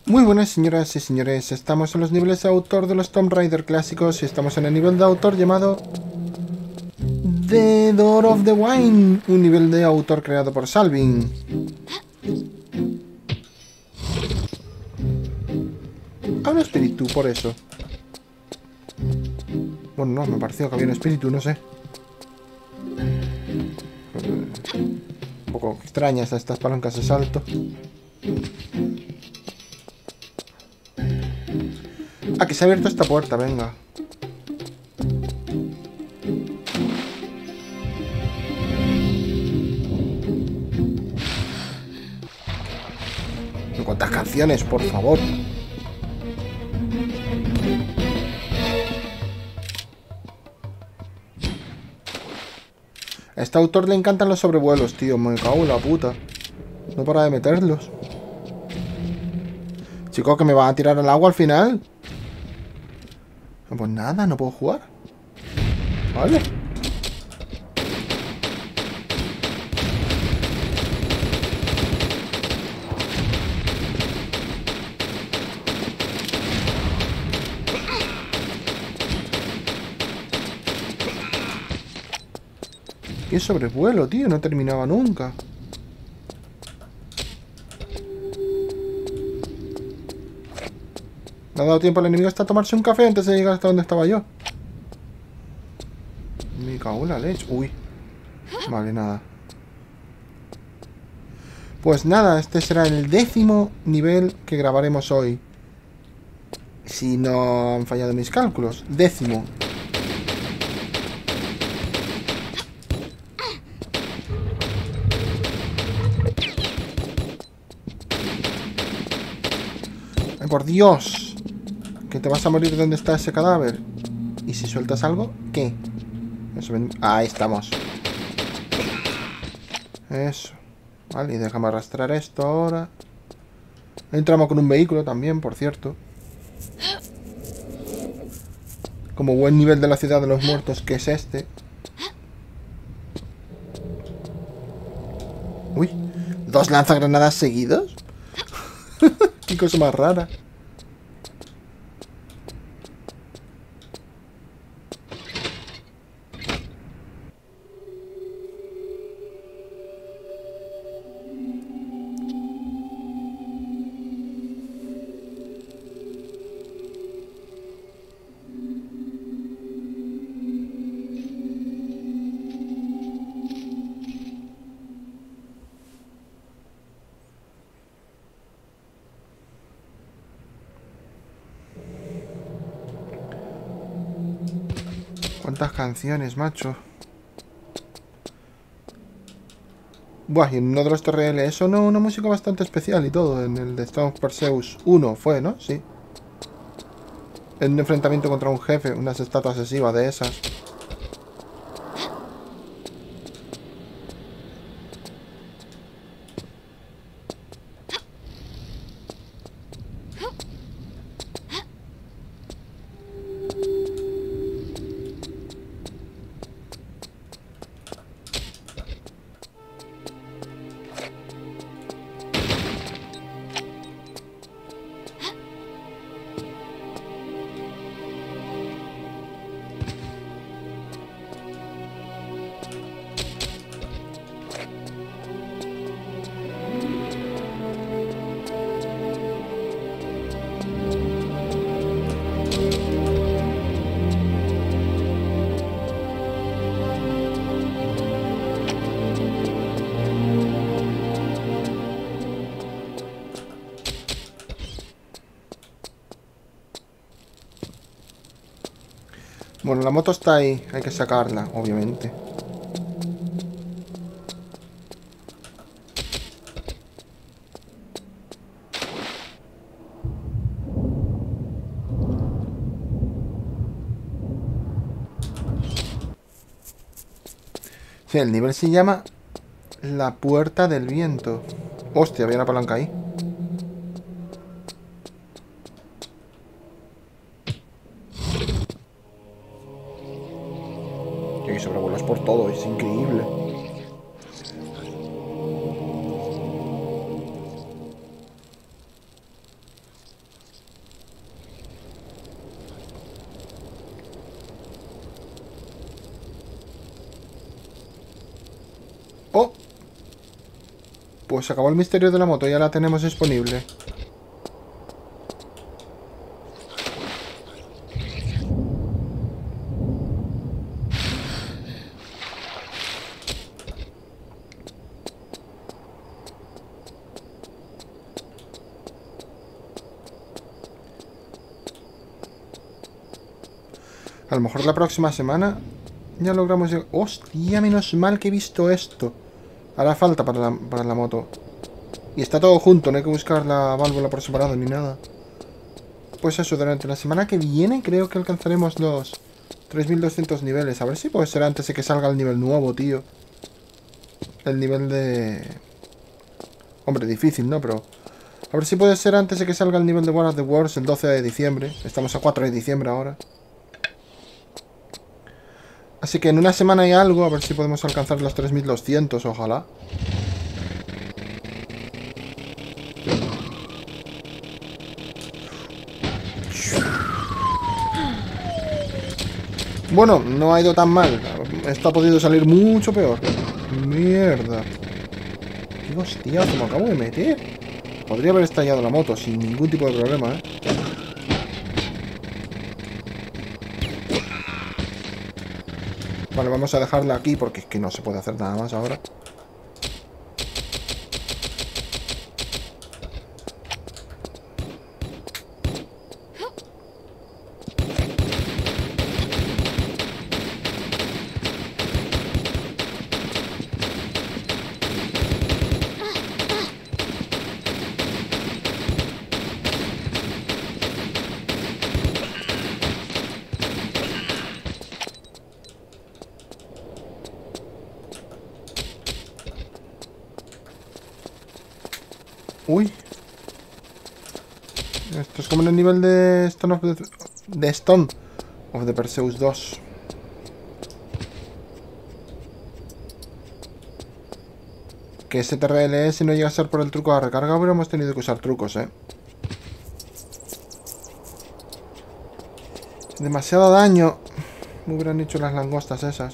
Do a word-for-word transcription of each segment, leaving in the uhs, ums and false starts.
Muy buenas señoras y señores, estamos en los niveles de autor de los Tomb Raider clásicos y estamos en el nivel de autor llamado The Door of the Wine, un nivel de autor creado por Salvin. Hay un espíritu por eso. Bueno, no, me pareció que había un espíritu, no sé. Un poco extrañas estas palancas de salto. Ah, que se ha abierto esta puerta, venga. ¿Cuántas canciones, por favor? A este autor le encantan los sobrevuelos, tío. Me cago en la puta. No para de meterlos. Chico, que me van a tirar al agua al final. Pues nada, no puedo jugar. Vale. Qué sobrevuelo, tío. No terminaba nunca. ¿Me ha dado tiempo al enemigo hasta tomarse un café antes de llegar hasta donde estaba yo? Me cago en la leche. Uy. Vale, nada. Pues nada, este será el décimo nivel que grabaremos hoy. Si no han fallado mis cálculos. Décimo. ¡Ay, por Dios! Que te vas a morir donde está ese cadáver. ¿Y si sueltas algo? ¿Qué? Eso ven... Ahí estamos. Eso. Vale, y déjame arrastrar esto ahora. Entramos con un vehículo también, por cierto. Como buen nivel de la ciudad de los muertos, que es este. Uy, ¿dos lanzagranadas seguidos? Qué cosa más rara. ¿Cuántas canciones, macho? Buah, y en uno de los T R L eso no, una música bastante especial y todo. En el de Stone of Perseus uno fue, ¿no? Sí. En un enfrentamiento contra un jefe, unas estatuas excesivas de esas. Bueno, la moto está ahí. Hay que sacarla, obviamente. Sí, el nivel se llama La Puerta del Viento. Hostia, había una palanca ahí. Y sobrevuelos por todo, es increíble. Pues se acabó el misterio de la moto, ya la tenemos disponible. A lo mejor la próxima semana ya logramos llegar... ¡Hostia! Menos mal que he visto esto. Hará falta para la, para la moto. Y está todo junto, no hay que buscar la válvula por separado ni nada. Pues eso, durante la semana que viene creo que alcanzaremos los tres mil doscientos niveles. A ver si puede ser antes de que salga el nivel nuevo, tío. El nivel de... Hombre, difícil, ¿no? Pero... A ver si puede ser antes de que salga el nivel de World of the Wars el doce de diciembre. Estamos a cuatro de diciembre ahora. Así que en una semana y algo, a ver si podemos alcanzar los tres mil doscientos, ojalá. Bueno, no ha ido tan mal. Esto ha podido salir mucho peor. Mierda. ¿Qué hostia que me acabo de meter? Podría haber estallado la moto sin ningún tipo de problema, ¿eh? Vale, vamos a dejarla aquí porque es que no se puede hacer nada más ahora. Uy. Esto es como en el nivel de Stone of the, de Stone of the Perseus dos. Que ese T R L S no llega a ser por el truco de recarga, hubiéramos tenido que usar trucos, eh. Demasiado daño. Me hubieran hecho las langostas esas.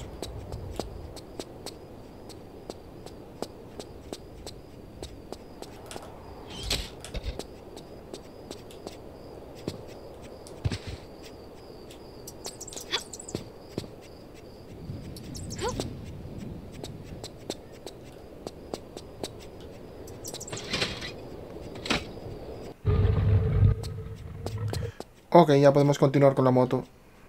Ok, ya podemos continuar con la moto.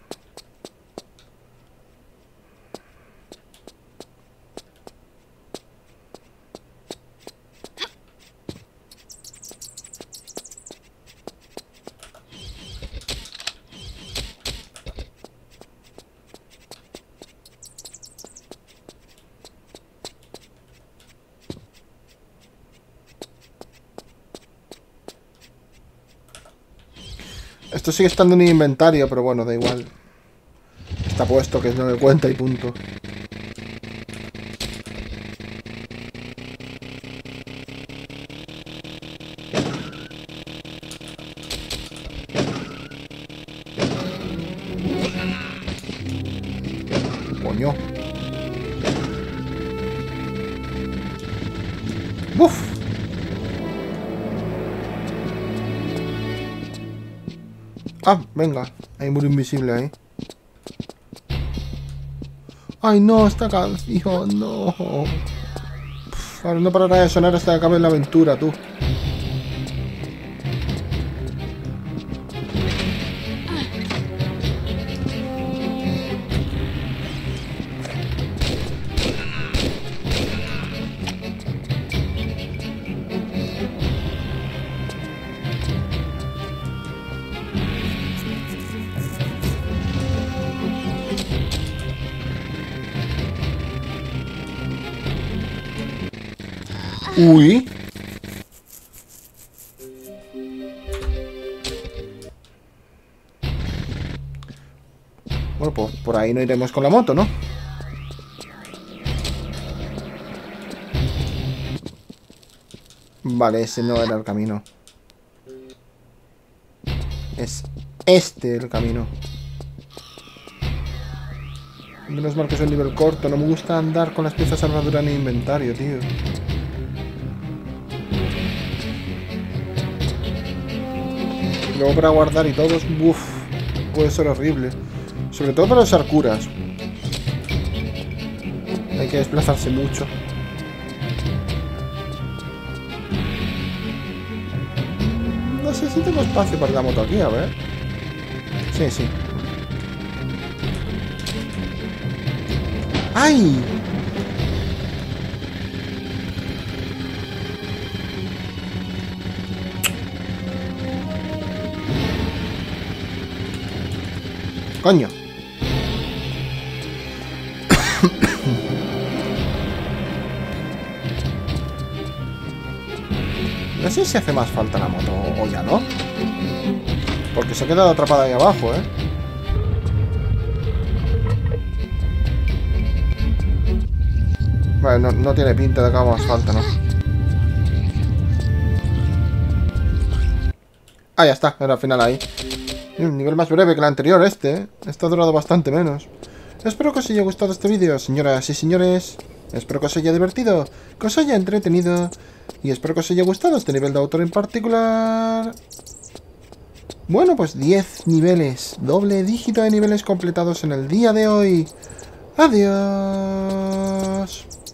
Esto sigue estando en el inventario, pero bueno, da igual. Está puesto que no me cuenta y punto. Coño. ¡Buf! Ah, venga. Hay muro invisible ahí. Ay, no, esta canción, no. Uf, ahora no parará de sonar hasta que acabe la aventura, tú. Uy. Bueno, pues por ahí no iremos con la moto, ¿no? Vale, ese no era el camino. Es este el camino. Menos mal que es un nivel corto. No me gusta andar con las piezas armadura en el inventario, tío. Luego para guardar y todo, uff, puede ser horrible. Sobre todo para usar curas. Hay que desplazarse mucho. No sé si tengo espacio para la moto aquí, a ver. Sí, sí. ¡Ay! ¡Coño! No sé si hace más falta la moto o ya no. Porque se ha quedado atrapada ahí abajo, ¿eh? Vale, no, no tiene pinta de que haga más falta, ¿no? Ah, ya está, era al final ahí. Un nivel más breve que el anterior, este, ¿eh? Este ha durado bastante menos. Espero que os haya gustado este vídeo, señoras y señores. Espero que os haya divertido, que os haya entretenido. Y espero que os haya gustado este nivel de autor en particular. Bueno, pues diez niveles, doble dígito de niveles completados en el día de hoy. Adiós.